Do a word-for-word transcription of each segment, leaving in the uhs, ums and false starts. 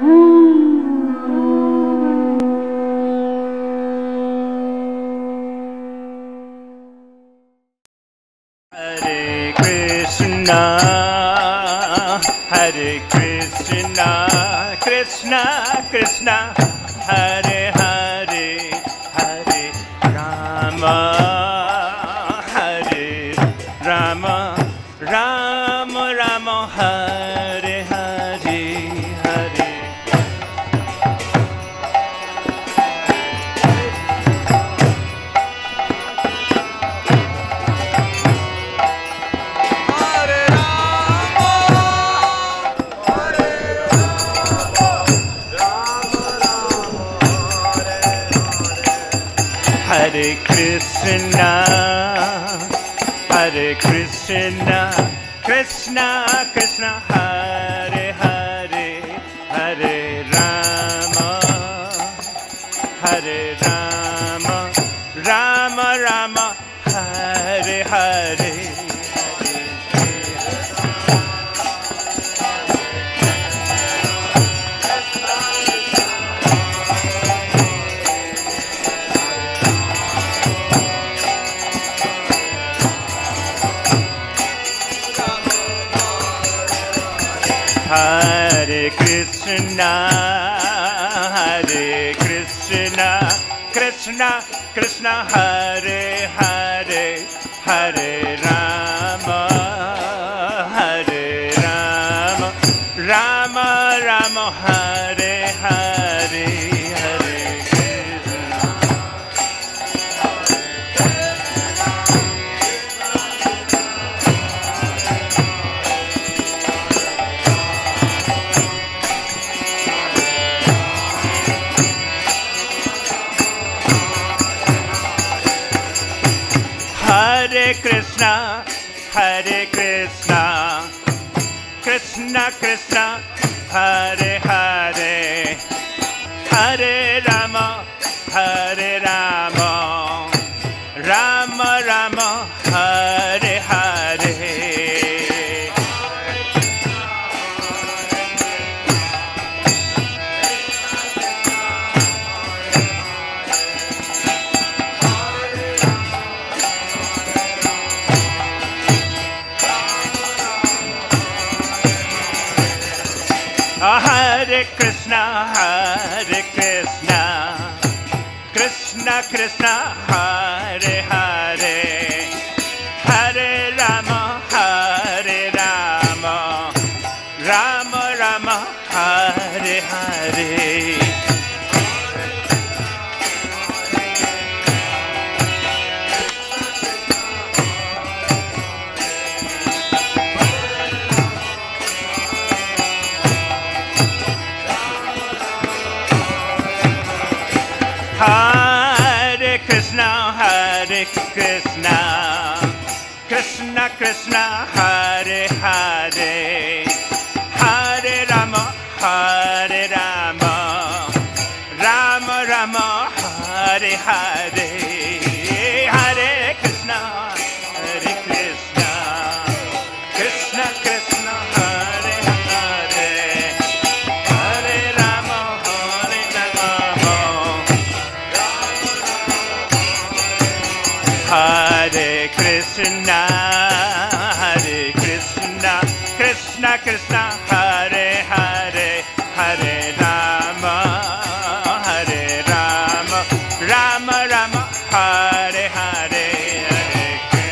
Hare Krishna, Hare Krishna, Krishna Krishna, Hare Hare, Hare Rama, Hare Rama, Rama Rama, Hare Hare, Hare. Hare Krishna, Hare Krishna, Krishna Krishna, Hare Hare, Hare Rama, Hare Rama, Rama Rama, Hare Hare. Hare Krishna, Hare Krishna, Krishna Krishna, Hare Hare, Hare Rama, Hare Rama, Rama Rama, Hare Hare, Hare Krishna. Hare Krishna, Hare Krishna, Krishna Krishna, Hare Hare, Hare Rama, Hare Rama, Rama Rama, Hare Hare. Hare Krishna, Hare Krishna, Krishna Krishna, Hare Hare, Hare Rama, Hare Rama, Rama Rama, Hare Hare. Hare Krishna, Hare Krishna, Krishna Krishna, Hare Hare, Hare Rama, Hare Rama, Rama Rama, Hare Hare. Hare Krishna, Hare Krishna, Krishna Krishna, Hare Hare, Hare Rama, Hare Rama, Hare Krishna, Hare Krishna, Krishna Krishna, Hare Hare, Hare Rama, Hare Rama, Rama Rama, Hare Hare, Hare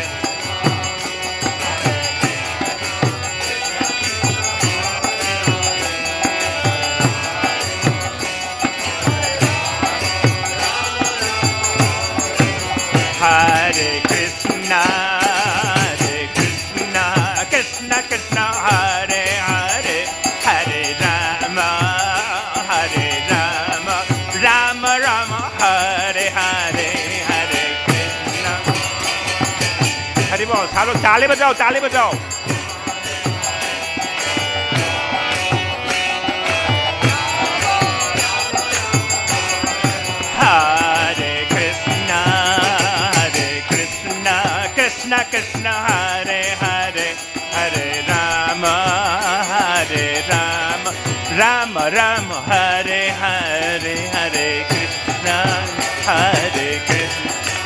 Hare Krishna, Hare Krishna, Krishna Krishna, Hare Hare, Hare Rama, Hare Rama, Rama Rama, Hare Hare, Hare Krishna. Hari बोल, सालों ताली बजाओ, ताली बजाओ. Hare Krishna, Hare Krishna, Krishna Krishna, Hare Hare, Hare Rama, Hare Rama, Rama Rama, Hare Hare, Hare Krishna, Hare Krishna.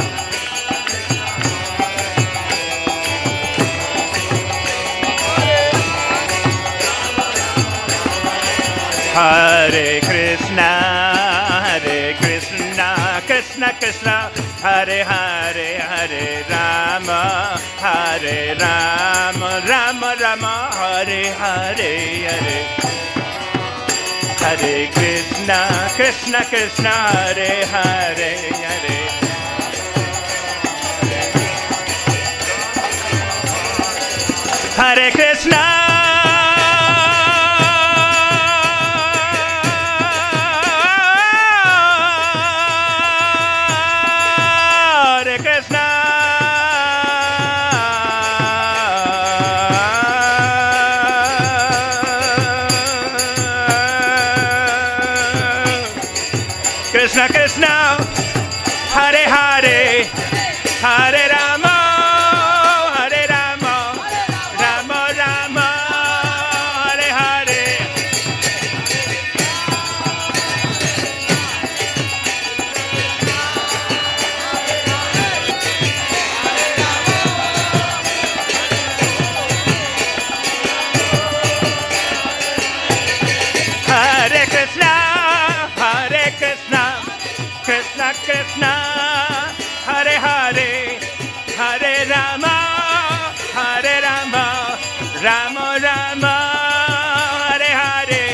Hare Krishna, Hare Krishna, Krishna Krishna, Hare Hare, Hare Rama, Hare Rama, Rama Rama, Hare Hare, Hare Hare Krishna, Krishna Krishna, Hare Hare, Hare Hare Krishna. Krishna Krishna, Hare Hare, Hare Rama, Hare Rama, Rama Rama, Hare Hare. Hare Krishna, Hare Krishna, Krishna Krishna, Hare Hare, Hare Rama, Hare Rama, Rama Rama, Hare Hare.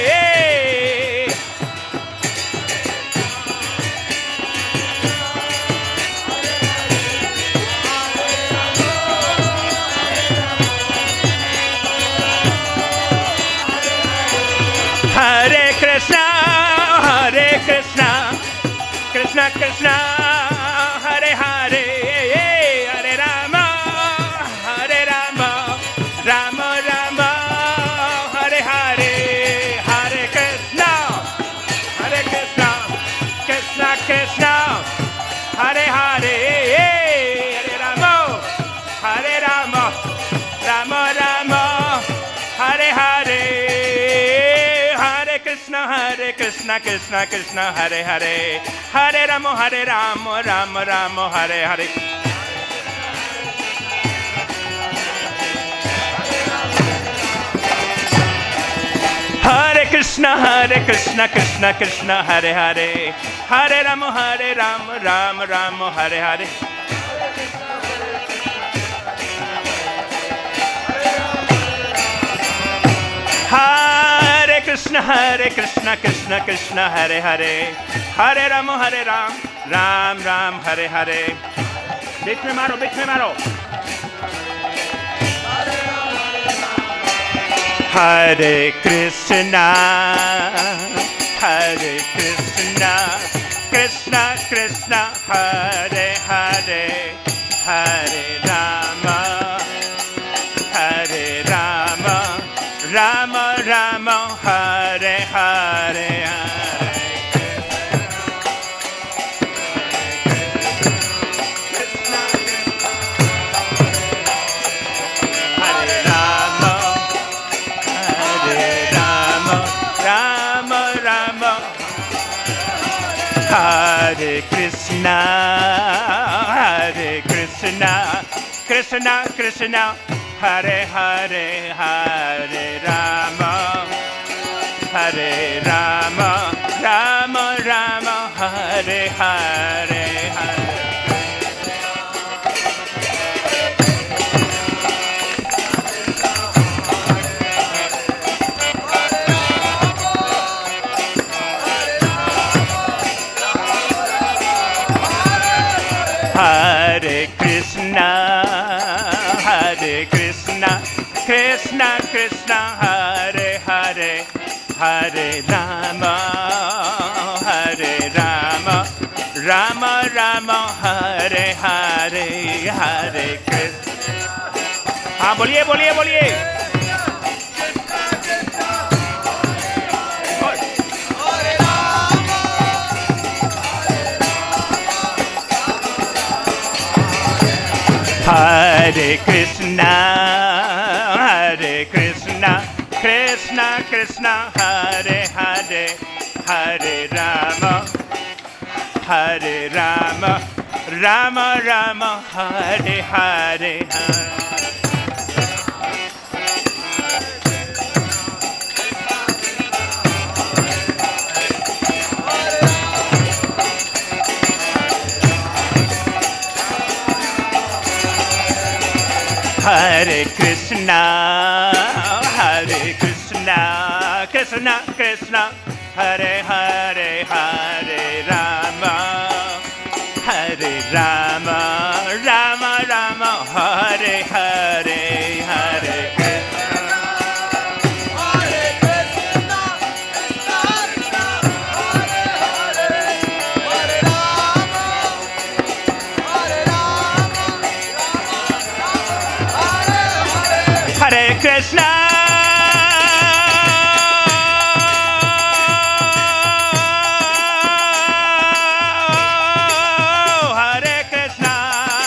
Hare Krishna, Hare Krishna, Krishna Krishna, Hare Hare, Hare Rama, Hare Rama, Rama Rama, Hare Hare, Hare Krishna, Hare Krishna, Krishna Krishna, Hare Hare, Hare Rama, Hare Rama, Rama Rama, Hare Hare. Hare Krishna, Krishna Krishna, Hare Hare, Hare Rama, Hare Rama, Rama Rama, Hare Hare. Hare Krishna, Hare Krishna, Krishna Krishna, Hare Hare, Hare Rama, Hare Rama, Rama Rama, Hare Hare. Hare Krishna, Hare Krishna, Krishna Krishna, Hare Hare, Hare Rama, Hare Ram, Ram Ram, Hare Hare. बीच में मारो, बीच में मारो. Hare Krishna, Hare Krishna, Krishna Krishna, Hare Hare, Hare Rama, Hare Rama, Rama Rama, Hare Hare, Hare Krishna, Hare Rama, Hare Rama, Rama Rama, Hare Krishna, Hare Krishna, Krishna Krishna, Hare Hare, Hare Rama, Hare Rama, Rama Rama, Hare Hare, Hare Hare Krishna, Hare Krishna, Krishna Krishna, Hare Hare, Hare Rama, Hare Rama, Rama Rama, Hare Hare, Hare Krishna. हाँ बोलिए बोलिए बोलिए. Hare Krishna, Hare Krishna, Krishna Krishna Hare Hare Hare Rama Hare Rama Rama Rama Hare Hare Hare Hare Krishna, Hare Krishna, Krishna Krishna, Hare Hare, Hare Rama, Hare Rama, Rama Rama, Hare Hare, Hare Hare Krishna, Hare Krishna,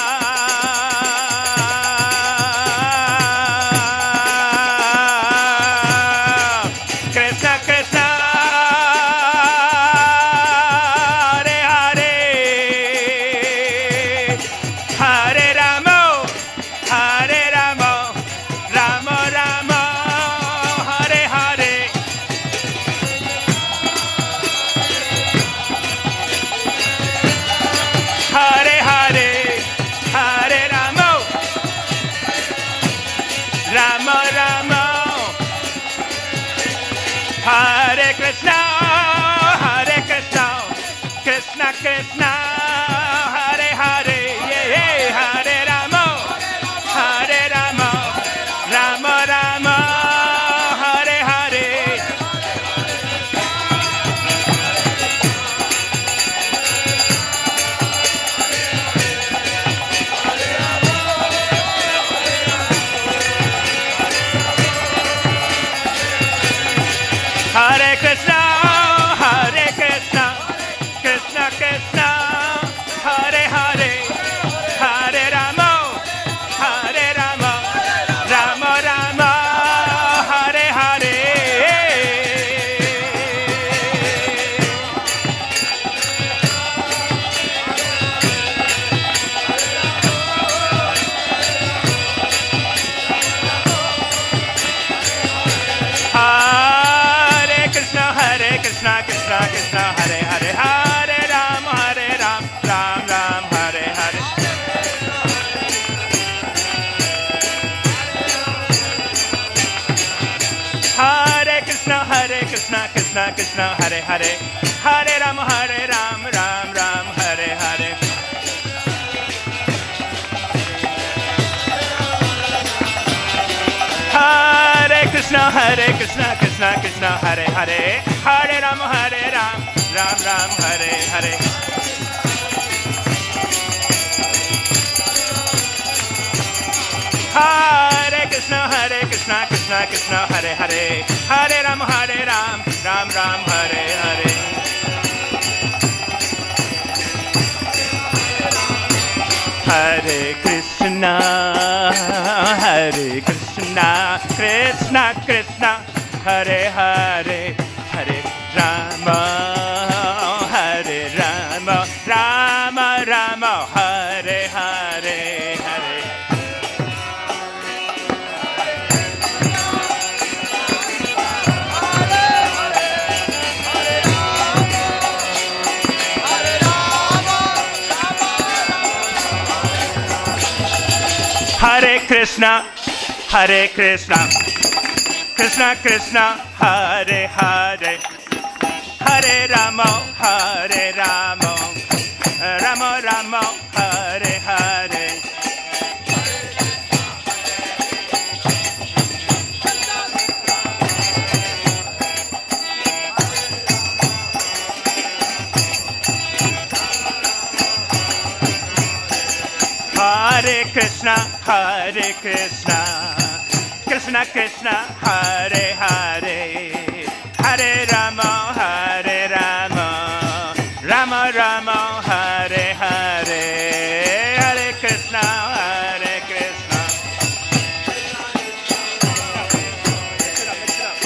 Krishna Krishna, Hare Hare, Hare Rama, Hare Rama. Rama Rama Hare Hare Hare Hare Hare Rama Rama Rama Hare Krishna Hare Krishna Krishna Krishna Hare Hare yeah, yeah. Hare Rama Hare Rama Rama Rama Hare Hare Hare Krishna Hare Krishna Krishna Krishna Hare Hare Hare Rama Hare Rama Rama Rama Hare Hare Hare Krishna Hare Krishna Krishna Krishna Hare Hare Hare Rama Hare Ram Ram Ram Hare Hare Hare Krishna Hare Krishna Krishna Krishna Hare Hare Hare Rama Hare Ram Ram Ram Hare Hare Hare Krishna Hare Krishna Krishna Krishna Hare Hare Hare Rama Hare Ram Ram Ram Hare Hare Hare Krishna Hare Krishna Krishna Krishna Hare Hare Hare Rama Hare Ram Ram Ram Hare Hare Hare Krishna Hare Krishna Krishna Krishna Hare Hare Hare Rama Hare Rama Rama Rama Hare Hare Hare Hare Krishna, Hare Krishna, Krishna Krishna, Hare Hare, Hare Rama, Hare Rama, Rama Rama, Hare Hare. Hare Krishna, Hare Krishna, Krishna Krishna, Hare Hare, Hare Rama, Hare Rama, Rama Rama, Hare Hare, Hare Krishna, Hare Krishna.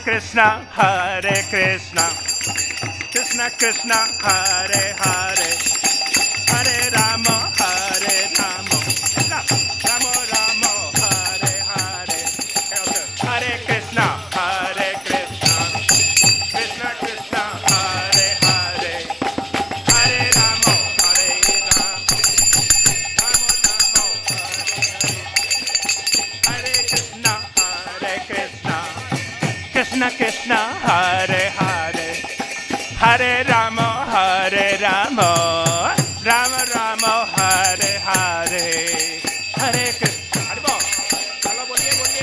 Krishna, Hare Krishna, Krishna Krishna, Hare Hare, Hare Rama, Hare Rama, Rama Rama, Hare Hare, Hare Krishna, Hare Krishna, Krishna Krishna, Hare Hare, Hare Rama, Hare Rama, Rama Rama, Hare Hare, Hare Krishna, Hare Krishna, Krishna Krishna, Hare Hare, Hare Rama, Hare Rama, Rama Rama, Hare Hare, Hare Krishna. Hare Bol. चलो बोलिए बोलिए.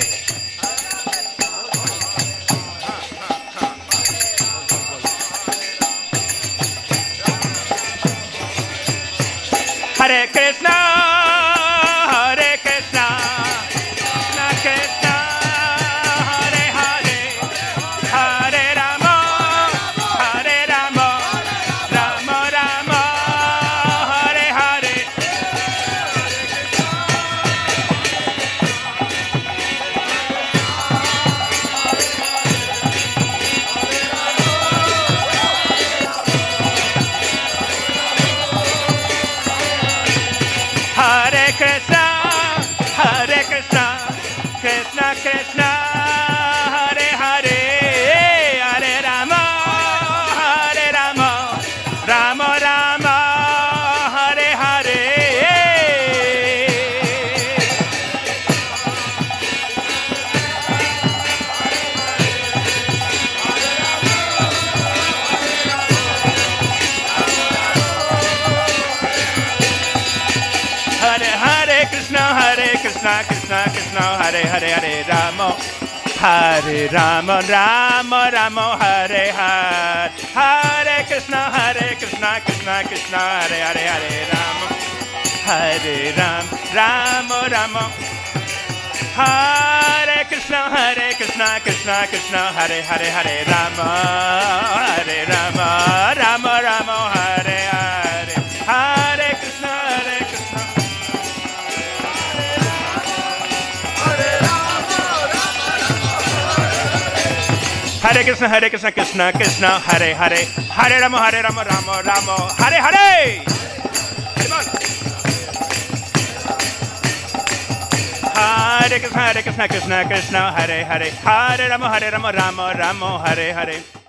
Hare Krishna, Hare Krishna, Krishna Krishna, Hare Hare, Hare Rama, Hare Rama, Rama Rama, Hare Hare. Hare Krishna, Hare Krishna, Krishna Krishna, Hare Hare, Hare Rama, Hare Rama, Rama Rama, Hare Hare. Hare Hare Krishna, Hare Krishna, Krishna Krishna, Hare Hare, Hare Rama, Hare Rama, Rama Rama, Hare Hare, Hare Krishna, Hare Krishna, Krishna Krishna, Hare Hare, Hare Rama, Hare Ram, Rama Rama, Hare Krishna, Hare Krishna, Krishna Krishna, Hare Hare, Hare Rama, Hare Rama, Rama Rama, Hare Hare, Hare Krishna, Hare Krishna. Hare Krishna, Hare Krishna, Krishna Krishna, Hare Hare, Hare Rama, Hare Rama, Rama Rama, Hare Hare. Hare Krishna, Hare Krishna, Krishna Krishna, Hare Hare, Hare Rama, Hare Rama, Rama Rama, Hare Hare.